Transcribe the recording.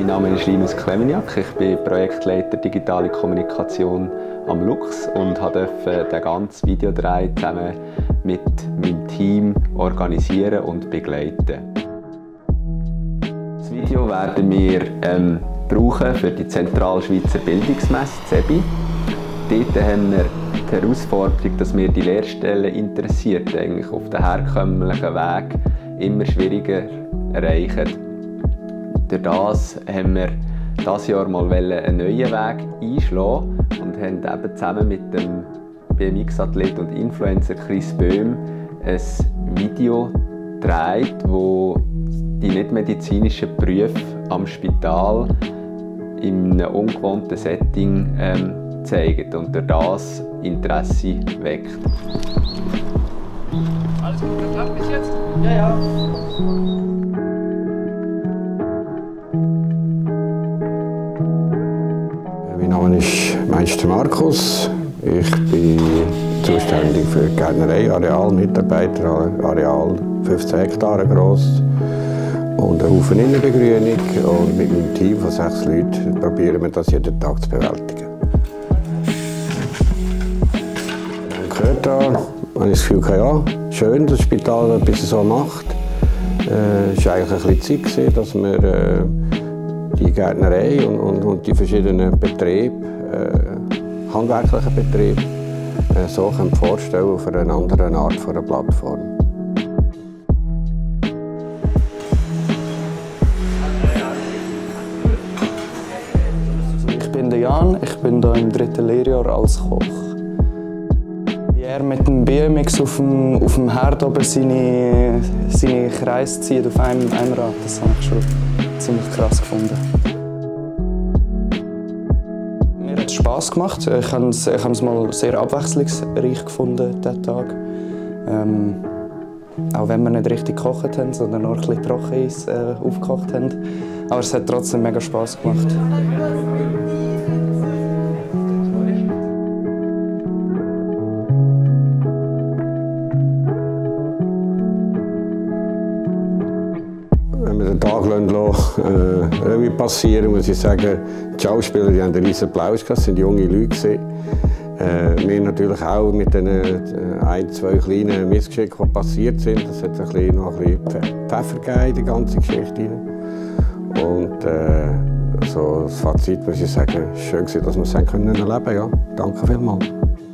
Mein Name ist Linus Klemeniak, ich bin Projektleiter Digitale Kommunikation am Lux und durfte den ganzen Videodreh zusammen mit meinem Team organisieren und begleiten. Das Video werden wir brauchen für die Zentralschweizer Bildungsmesse CEBI. Dort haben wir die Herausforderung, dass wir die Lehrstellen interessiert eigentlich auf den herkömmlichen Weg immer schwieriger erreichen. Durch das haben wir dieses Jahr mal einen neuen Weg einschlagen und haben eben zusammen mit dem BMX-Athlet und Influencer Chris Böhm ein Video gedreht, wo die nichtmedizinischen Berufe am Spital in einem ungewohnten Setting zeigen und durch das Interesse weckt. Alles gut geklappt bis jetzt? Ja, ja. Mein Name ist Meister Markus. Ich bin zuständig für die Gärtnerei, Areal, Mitarbeiter, Areal 15 Hektare groß und einen Haufen Innenbegrünung. Und mit meinem Team von 6 Leuten probieren wir das jeden Tag zu bewältigen. Ich habe gehört, habe ich das Gefühl, ja, schön, dass das Spital etwas so macht. Es war eigentlich ein bisschen Zeit, dass wir die Gärtnerei und die verschiedenen Betriebe, handwerklichen Betriebe, so vorstellen auf einer anderen Art von einer Plattform. Ich bin Jan, ich bin hier im 3. Lehrjahr als Koch. Wie er mit dem BMX auf dem Herd oben seine Kreise zieht auf einem Rad, das habe ich schon ziemlich krass gefunden. Mir hat es Spass gemacht. Ich habe es mal sehr abwechslungsreich gefunden, diesen Tag. Auch wenn wir nicht richtig gekocht haben, sondern nur ein bisschen Trockeneis aufgekocht haben. Aber es hat trotzdem mega Spass gemacht. Wenn wir den Tag Revue passieren, muss ich sagen, die Schauspieler die haben einen riesen Applaus gehabt, das waren junge Leute. Wir natürlich auch mit den 1, 2 kleinen Missgeschicken, die passiert sind. Das hat noch ein bisschen Pfeffer gegeben in die ganze Geschichte. Und also das Fazit muss ich sagen, es war schön, dass wir es erleben können. Ja, danke vielmals.